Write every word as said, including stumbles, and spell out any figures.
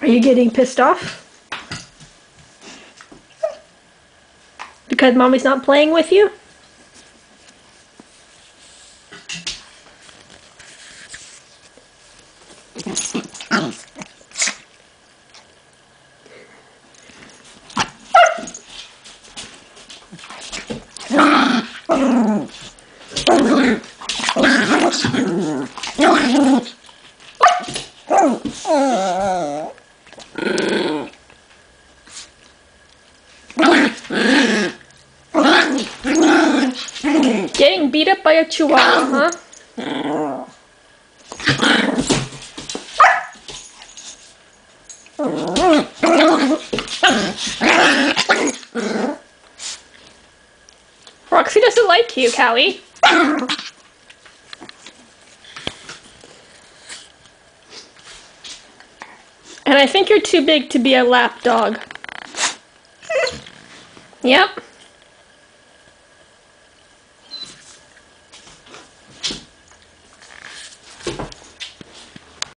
Are you getting pissed off? Because mommy's not playing with you? Getting beat up by a chihuahua, huh? Roxy doesn't like you, Callie. And I think you're too big to be a lap dog. Yep.